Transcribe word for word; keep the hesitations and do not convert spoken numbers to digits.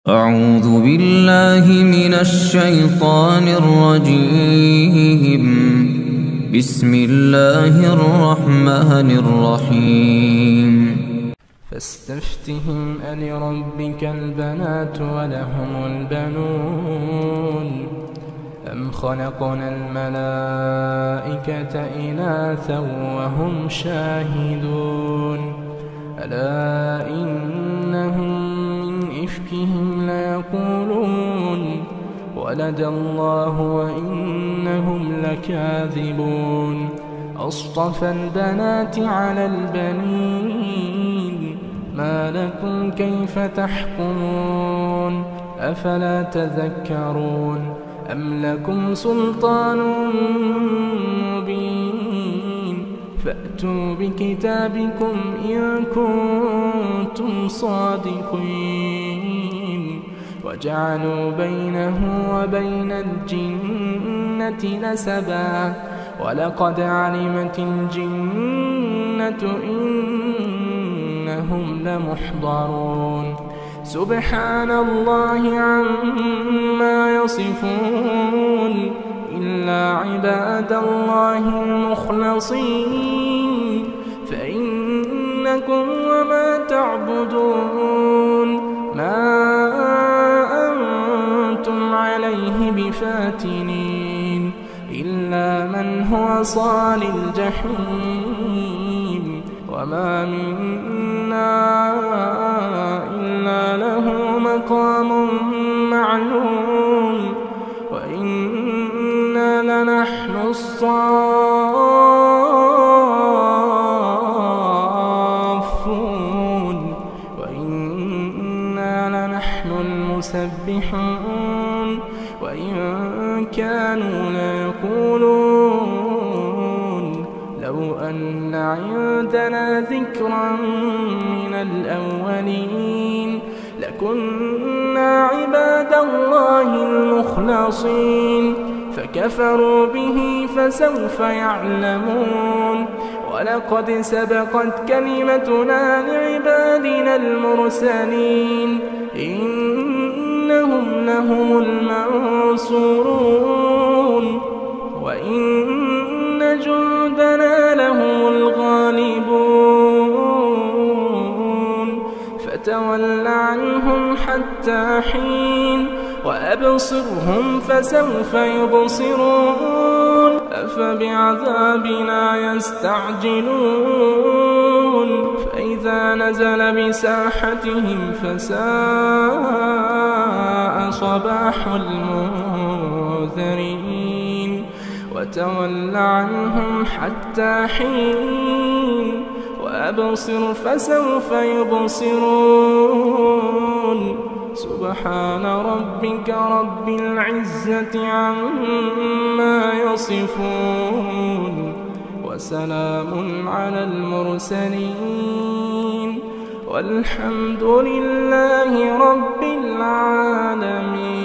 أعوذ بالله من الشيطان الرجيم. بسم الله الرحمن الرحيم. فاستفتهم ألربك البنات ولهم البنون أم خلقنا الملائكة إناثا وهم شاهدون ألا إنهم إفكهم ليقولون ولد الله وإنهم لكاذبون أصطفى البنات على البنين ما لكم كيف تحكمون أفلا تذكرون أم لكم سلطان مبين فأتوا بكتابكم إن كنتم صادقين وجعلوا بينه وبين الجنة نسبا ولقد علمت الجنة إنهم لمحضرون سبحان الله عما يصفون إلا عباد الله المخلصين فإنكم وما تعبدون ما أنتم عليه بفاتنين إلا من هو صال الجحيم وما منا إلا له مقام معلوم وإنا لنحن الصافون وإنا لنحن المسبحون وإن كانوا ليقولون لو أن عندنا ذكرا من الأولين لكنا عباد الله المخلصين فكفروا به فسوف يعلمون ولقد سبقت كلمتنا لعبادنا المرسلين إنهم لهم المنصورون وإن جندنا لهم الغالبون فتول عنهم حتى حين وأبصرهم فسوف يبصرون أفبعذابنا يستعجلون فإذا نزل بساحتهم فساء صباح المنذرين وتول عنهم حتى حين وأبصر فسوف يبصرون سبحان ربك رب العزة عما يصفون وسلام على المرسلين والحمد لله رب العالمين.